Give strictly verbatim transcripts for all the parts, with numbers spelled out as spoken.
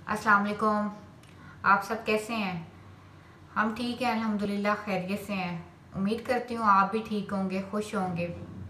अस्सलाम वालेकुम। आप सब कैसे हैं? हम ठीक हैं अल्हम्दुलिल्लाह, खैरियत से हैं। उम्मीद करती हूँ आप भी ठीक होंगे, खुश होंगे।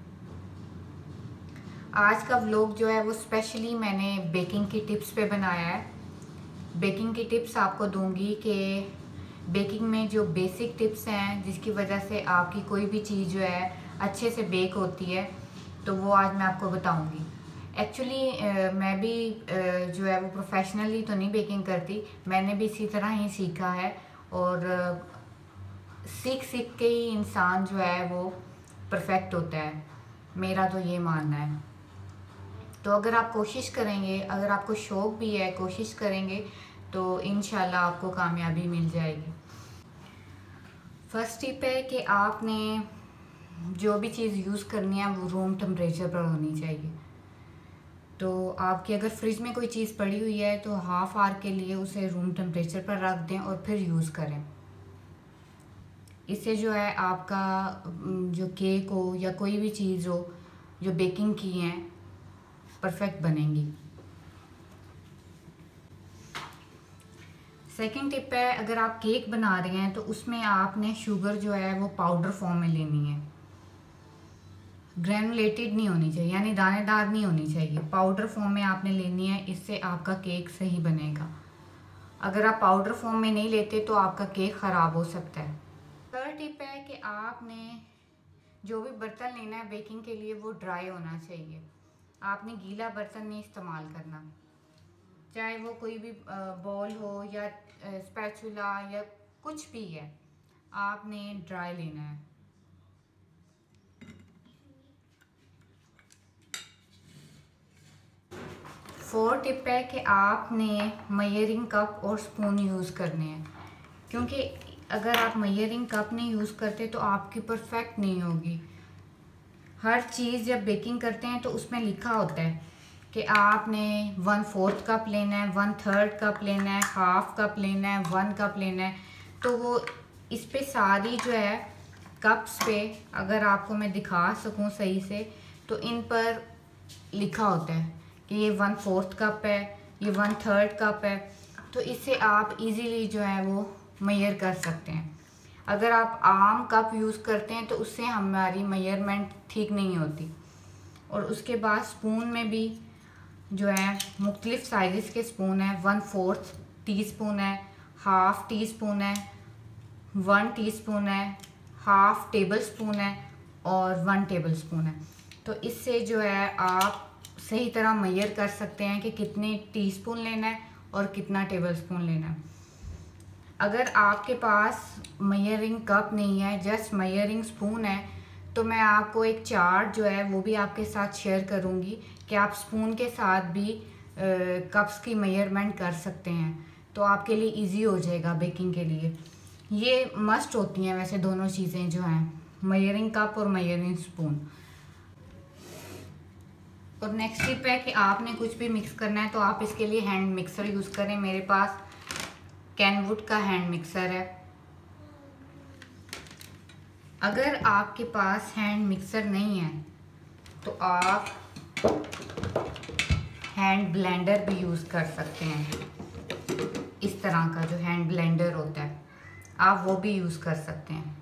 आज का व्लॉग जो है वो स्पेशली मैंने बेकिंग की टिप्स पे बनाया है। बेकिंग की टिप्स आपको दूंगी कि बेकिंग में जो बेसिक टिप्स हैं जिसकी वजह से आपकी कोई भी चीज़ जो है अच्छे से बेक होती है, तो वो आज मैं आपको बताऊंगी। एक्चुअली मैं भी uh, जो है वो प्रोफेशनली तो नहीं बेकिंग करती, मैंने भी इसी तरह ही सीखा है और uh, सीख सीख के ही इंसान जो है वो परफेक्ट होता है, मेरा तो ये मानना है। तो अगर आप कोशिश करेंगे, अगर आपको शौक़ भी है, कोशिश करेंगे तो इंशाल्लाह आपको कामयाबी मिल जाएगी। फर्स्ट टिप है कि आपने जो भी चीज़ यूज़ करनी है वो रूम टेम्परेचर पर होनी चाहिए। तो आपकी अगर फ्रिज में कोई चीज़ पड़ी हुई है तो हाफ आवर के लिए उसे रूम टेम्परेचर पर रख दें और फिर यूज़ करें। इससे जो है आपका जो केक हो या कोई भी चीज़ हो जो बेकिंग की है परफेक्ट बनेंगी। सेकंड टिप है, अगर आप केक बना रहे हैं तो उसमें आपने शुगर जो है वो पाउडर फॉर्म में लेनी है। ग्रैनुलेटेड नहीं होनी चाहिए, यानी दानेदार नहीं होनी चाहिए, पाउडर फॉर्म में आपने लेनी है। इससे आपका केक सही बनेगा। अगर आप पाउडर फॉर्म में नहीं लेते तो आपका केक ख़राब हो सकता है। थर्ड टिप है कि आपने जो भी बर्तन लेना है बेकिंग के लिए वो ड्राई होना चाहिए। आपने गीला बर्तन नहीं इस्तेमाल करना, चाहे वो कोई भी बॉल हो या स्पैचुला या कुछ भी है, आपने ड्राई लेना है। फोर टिप है कि आपने मेजरिंग कप और स्पून यूज़ करने हैं, क्योंकि अगर आप मेजरिंग कप नहीं यूज़ करते तो आपकी परफेक्ट नहीं होगी। हर चीज़ जब बेकिंग करते हैं तो उसमें लिखा होता है कि आपने वन फोर्थ कप लेना है, वन थर्ड कप लेना है, हाफ कप लेना है, वन कप लेना है। तो वो इस पे सारी जो है कप्स पे अगर आपको मैं दिखा सकूं सही से, तो इन पर लिखा होता है कि ये वन फोर्थ कप है, ये वन थर्ड कप है। तो इससे आप इजीली जो है वो मेजर कर सकते हैं। अगर आप आम कप यूज़ करते हैं तो उससे हमारी मेजरमेंट ठीक नहीं होती। और उसके बाद स्पून में भी जो है मुख्तलिफ साइज़ के स्पून है। वन फोर्थ टी स्पून है, हाफ टी स्पून है, वन टी स्पून है, हाफ टेबल स्पून है और वन टेबल स्पून है। तो इससे जो है आप सही तरह मेजर कर सकते हैं कि कितने टीस्पून लेना है और कितना टेबल स्पून लेना है। अगर आपके पास मेजरिंग कप नहीं है, जस्ट मेजरिंग स्पून है, तो मैं आपको एक चार्ट जो है वो भी आपके साथ शेयर करूंगी कि आप स्पून के साथ भी कप्स की मेजरमेंट कर सकते हैं। तो आपके लिए इजी हो जाएगा बेकिंग के लिए। ये मस्ट होती हैं वैसे दोनों चीज़ें जो हैं, मेजरिंग कप और मेजरिंग स्पून। और नेक्स्ट टिप है कि आपने कुछ भी मिक्स करना है तो आप इसके लिए हैंड मिक्सर यूज़ करें। मेरे पास कैनवुड का हैंड मिक्सर है। अगर आपके पास हैंड मिक्सर नहीं है तो आप हैंड ब्लेंडर भी यूज़ कर सकते हैं। इस तरह का जो हैंड ब्लेंडर होता है आप वो भी यूज़ कर सकते हैं।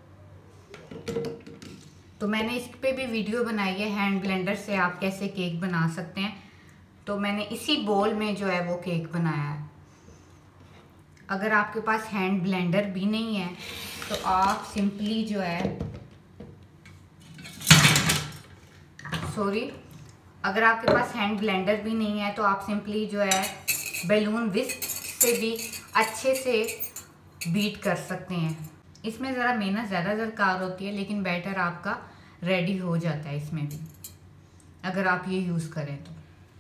तो मैंने इस पे भी वीडियो बनाई है, हैंड ब्लेंडर से आप कैसे केक बना सकते हैं। तो मैंने इसी बोल में जो है वो केक बनाया है। अगर आपके पास हैंड ब्लेंडर भी नहीं है तो आप सिंपली जो है सॉरी अगर आपके पास हैंड ब्लेंडर भी नहीं है तो आप सिंपली जो है बैलून विस्क से भी अच्छे से बीट कर सकते हैं। इसमें ज़रा मेहनत ज़्यादा दरकार होती है, लेकिन बैटर आपका रेडी हो जाता है इसमें भी अगर आप ये यूज़ करें तो।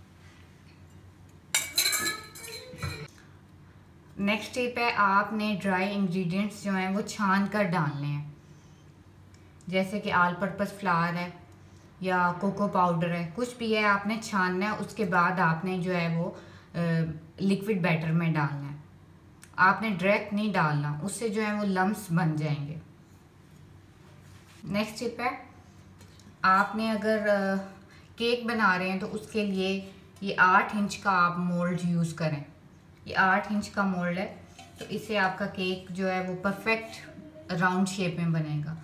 नेक्स्ट टिप है, आपने ड्राई इंग्रेडिएंट्स जो हैं वो छान कर डालने हैं। जैसे कि ऑल पर्पस फ्लावर है या कोको पाउडर है, कुछ भी है, आपने छानना है। उसके बाद आपने जो है वो लिक्विड बैटर में डालना है। आपने डायरेक्ट नहीं डालना, उससे जो है वो लम्स बन जाएंगे। नेक्स्ट टिप है, आपने अगर केक बना रहे हैं तो उसके लिए ये आठ इंच का आप मोल्ड यूज़ करें। ये आठ इंच का मोल्ड है, तो इससे आपका केक जो है वो परफेक्ट राउंड शेप में बनेगा।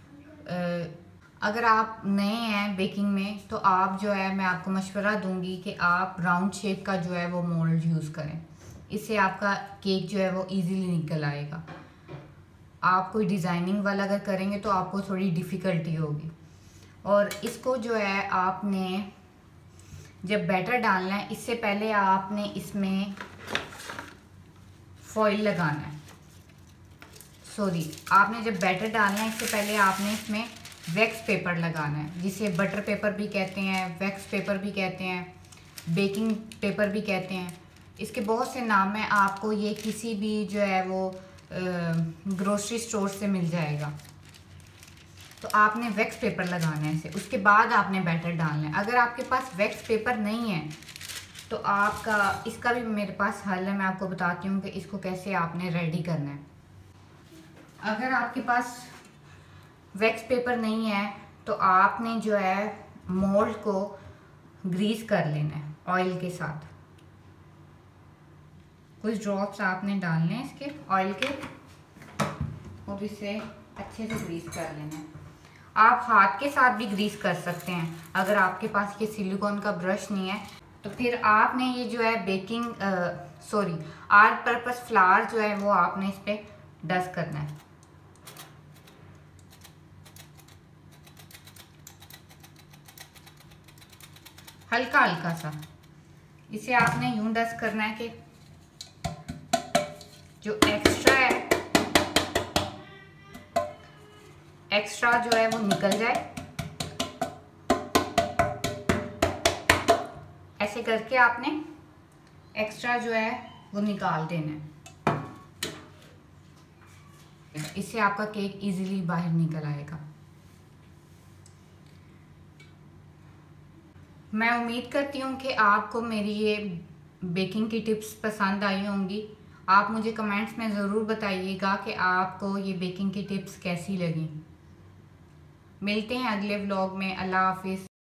अगर आप नए हैं बेकिंग में तो आप जो है, मैं आपको मशवरा दूंगी कि आप राउंड शेप का जो है वो मोल्ड यूज़ करें। इससे आपका केक जो है वो इजीली निकल आएगा। आप कोई डिज़ाइनिंग वाला अगर करेंगे तो आपको थोड़ी डिफ़िकल्टी होगी। और इसको जो है आपने जब बैटर डालना है, इससे पहले आपने इसमें फॉइल लगाना है। सॉरी, आपने जब बैटर डालना है इससे पहले आपने इसमें वैक्स पेपर लगाना है, जिसे बटर पेपर भी कहते हैं, वैक्स पेपर भी कहते हैं, बेकिंग पेपर भी कहते हैं। इसके बहुत से नाम हैं, आपको ये किसी भी जो है वो ग्रोसरी स्टोर से मिल जाएगा। तो आपने वैक्स पेपर लगाना है इसे, उसके बाद आपने बैटर डालना है। अगर आपके पास वैक्स पेपर नहीं है तो आपका इसका भी मेरे पास हल है, मैं आपको बताती हूँ कि इसको कैसे आपने रेडी करना है। अगर आपके पास वैक्स पेपर नहीं है तो आपने जो है मोल्ड को ग्रीस कर लेना है ऑयल के साथ। कुछ ड्रॉप्स आपने डालने हैं इसके ऑयल के और इसे अच्छे से ग्रीस कर लेना है। आप हाथ के साथ भी ग्रीस कर सकते हैं। अगर आपके पास ये सिलिकॉन का ब्रश नहीं है तो फिर आपने ये जो है baking sorry all purpose flour जो है वो आपने इस पर डस्ट करना है। हल्का हल्का सा इसे आपने यूं डस्ट करना है कि जो एक्स्ट्रा है एक्स्ट्रा जो है वो निकल जाए। ऐसे करके आपने एक्स्ट्रा जो है वो निकाल देना है। इससे आपका केक इजीली बाहर निकल आएगा। मैं उम्मीद करती हूँ कि आपको मेरी ये बेकिंग की टिप्स पसंद आई होंगी। आप मुझे कमेंट्स में ज़रूर बताइएगा कि आपको ये बेकिंग की टिप्स कैसी लगी। मिलते हैं अगले व्लॉग में। अल्लाह हाफिज़।